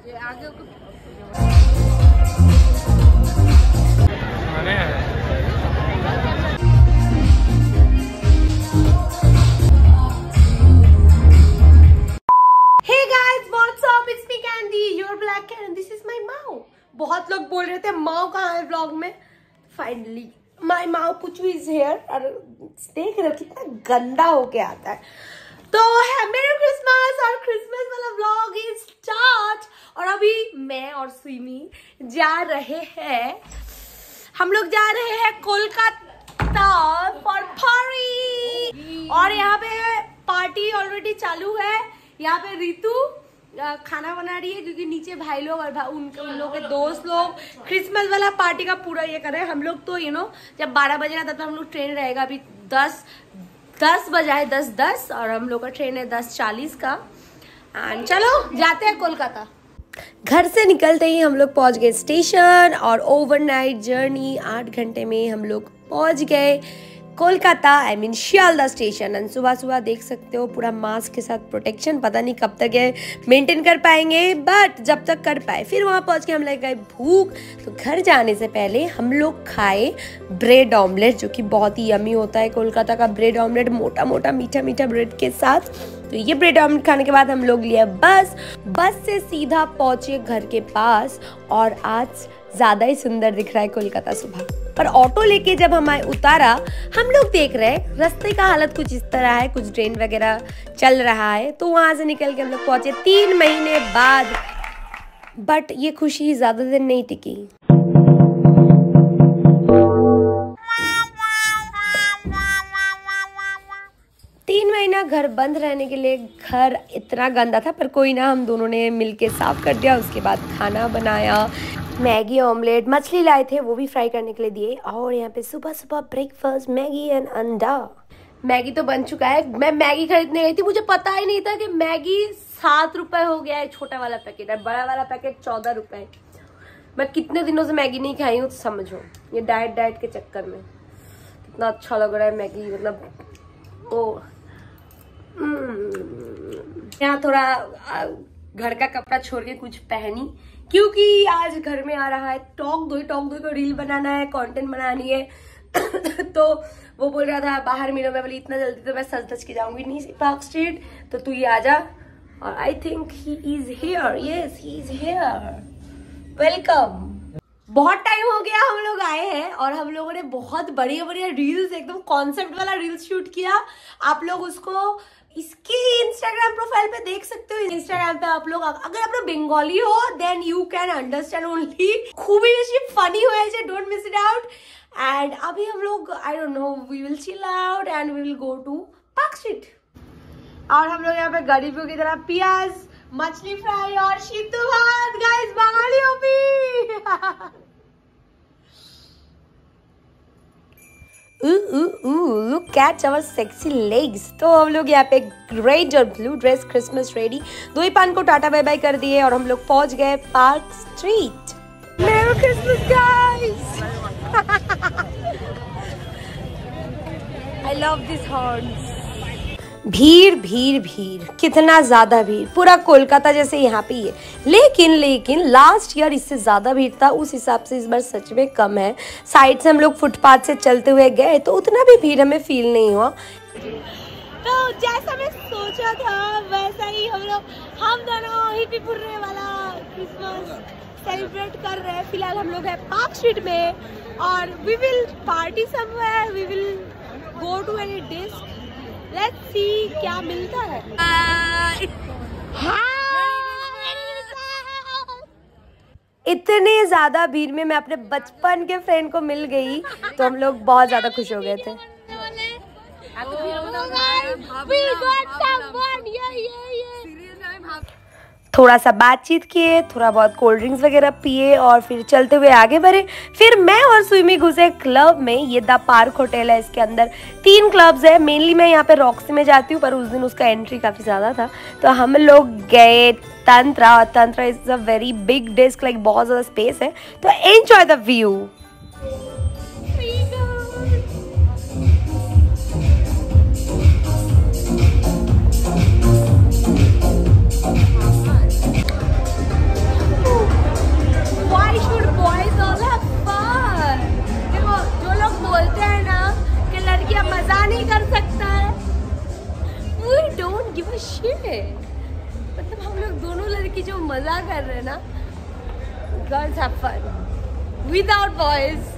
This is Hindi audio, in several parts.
बहुत लोग बोल रहे थे माओ कहाँ है व्लॉग में। फाइनली माई माओ पुचू इज हेयर। और देख रहे हो कितना गंदा होके आता है। तो है मेरी क्रिसमस और क्रिसमस वाला व्लॉग इज स्टार्ट। और अभी मैं और सुइमी जा रहे हैं, हम लोग जा रहे हैं कोलकाता फॉर पार्टी। और यहाँ पे पार्टी ऑलरेडी चालू है। यहाँ पे रितु खाना बना रही है क्योंकि नीचे भाई लोग और उन लोग के दोस्त लोग क्रिसमस वाला पार्टी का पूरा ये कर रहे हैं। हम लोग तो जब 12 बजेगा तब तो हम लोग ट्रेन रहेगा। अभी 10 बजा है, 10:10 और हम लोग का ट्रेन है 10:40 का। एंड चलो जाते हैं कोलकाता। घर से निकलते ही हम लोग पहुंच गए स्टेशन और ओवरनाइट जर्नी 8 घंटे में हम लोग पहुंच गए Kolkata, I mean Sealdah station. And सुबह सुबह देख सकते हो पूरा मास्क के साथ प्रोटेक्शन। पता नहीं कब तक ये मेंटेन कर पाएंगे, बट जब तक कर पाए। फिर वहाँ पहुँच के हम लग गए भूख। तो घर जाने से पहले हम लोग खाए ब्रेड ऑमलेट, जो कि बहुत ही यमी होता है कोलकाता का ब्रेड ऑमलेट, मोटा मोटा मीठा मीठा ब्रेड के साथ। तो ये ब्रेड ऑमलेट खाने के बाद हम लोग लिया बस से सीधा पहुंचे घर के पास। और आज ज्यादा ही सुंदर दिख रहा है कोलकाता सुबह। पर ऑटो लेके जब हमें उतारा, हम लोग देख रहे हैं रास्ते का हालत कुछ इस तरह है, कुछ ट्रेन वगैरह चल रहा है। तो वहां से निकल के हम लोग पहुंचे 3 महीने बाद। बट ये खुशी ज्यादा दिन नहीं टिकी। घर बंद रहने के लिए घर इतना गंदा था, पर कोई ना, हम दोनों ने मिलके साफ कर दिया। उसके बाद खाना बनाया, मैगी ऑमलेट, मछली लाए थे वो भी फ्राई करने के लिए दिए। और यहाँ पे सुबह सुबह ब्रेकफास्ट मैगी एंड अंडा। मैगी तो बन चुका है। मैं मैगी खरीदने गई थी, मुझे पता ही नहीं था कि मैगी 7 रुपए हो गया है छोटा वाला पैकेट, और बड़ा वाला पैकेट 14 रुपए। मैं कितने दिनों से मैगी नहीं खाई हूँ, तो समझो ये डाइट के चक्कर में कितना अच्छा लग रहा है मैगी। मतलब ओ यहाँ थोड़ा घर का कपड़ा छोड़ के कुछ पहनी, क्योंकि आज घर में आ रहा है टॉक दो को रील बनाना है, कंटेंट बनानी है। तो वो बोल रहा था बाहर मिलो। मैं बोली इतना जल्दी तो मैं सज धज के जाऊंगी नहीं पार्क स्ट्रीट, तो तू ही आ जा। और I think he is here, yes he is here, welcome. बहुत टाइम हो गया हम लोग आए हैं और हम लोगों ने बहुत बढ़िया रील्स, एकदम कॉन्सेप्ट वाला रील्स शूट किया। आप लोग उसको इसके इंस्टाग्राम प्रोफाइल पे देख सकते हो। इंस्टाग्राम पे आप लोग अगर आप लोग बंगाली हो then you can understand only. खूबी बेशी फनी हो, don't miss it out. And अभी हम लोग I don't know, we will chill out and we will go to Park Street. और हम लोग यहाँ पे गरीबों की तरह प्याज, मछली फ्राई और सिद्धू भात, गाइस बंगाली ओपी। Look at our sexy legs। तो हम लोग यहाँ पे ग्रेट और ब्लू ड्रेस क्रिसमस रेडी, दो ही पान को टाटा बाय बाय कर दिए और हम लोग पहुंच गए पार्क स्ट्रीट। मेरी Christmas guys. I love these horns। भीड़ भीड़ भीड़, कितना ज्यादा भीड़, पूरा कोलकाता जैसे यहाँ पे ही है। लेकिन लास्ट ईयर इससे ज्यादा भीड़ था, उस हिसाब से इस बार सच में कम है। साइड से हम लोग फुटपाथ से चलते हुए गए तो उतना भी भीड़ हमें फील नहीं हुआ। तो जैसा मैं सोचा था वैसा ही हम दोनों हिप्पी फुर्रे वाला क्रिसमस सेलिब्रेट कर रहे हैं। फिलहाल हम लोग है पार्क स्ट्रीट में और we will party somewhere, we will go to any disc, let's see क्या मिलता है। इतने ज्यादा भीड़ में मैं अपने बचपन के फ्रेंड को मिल गई तो हम लोग बहुत ज्यादा खुश हो गए थे। थोड़ा सा बातचीत किए, थोड़ा बहुत कोल्ड ड्रिंक्स वगैरह पिए और फिर चलते हुए आगे बढ़े। फिर मैं और सुइमी घुसे क्लब में। ये द पार्क होटल है, इसके अंदर 3 क्लब्स है। मेनली मैं यहाँ पे रॉक्सी में जाती हूँ, पर उस दिन उसका एंट्री काफ़ी ज़्यादा था तो हम लोग गए Tantra is a very big disc, like बहुत ज़्यादा स्पेस है। तो एंजॉय द व्यू। मजा कर रहे हैं ना, girls have fun without boys.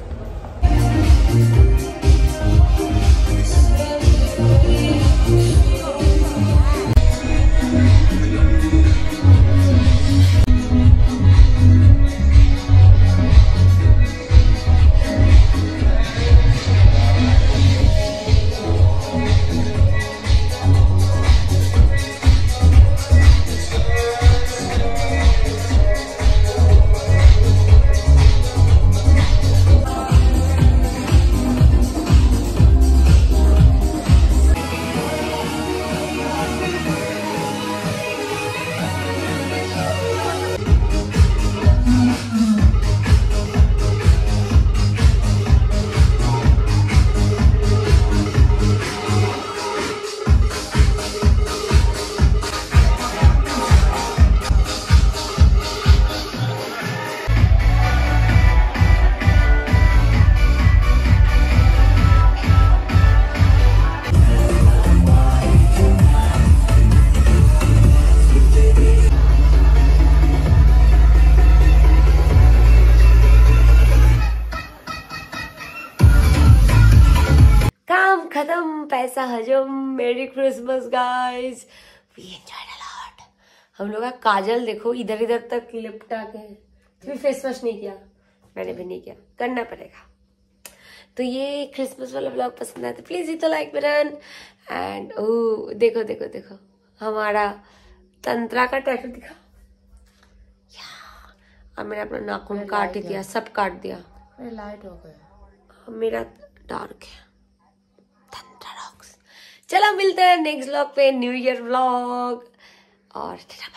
खत्म, पैसा हजम। Merry Christmas guys, we enjoyed a lot. हम लोग का काजल देखो इधर इधर तक लिपटा के, फेस वॉश नहीं किया, मैंने भी नहीं किया, करना पड़ेगा। तो ये क्रिसमस वाला ब्लॉग पसंद आया तो please hit the like button and ओ देखो देखो देखो हमारा तंत्रा का टैटू दिखा। अब मैंने अपना नाखून काट दिया, सब काट दिया। लाइट हो गया, मेरा डार्क है। चलो मिलते हैं नेक्स्ट व्लॉग पे, न्यू ईयर व्लॉग, और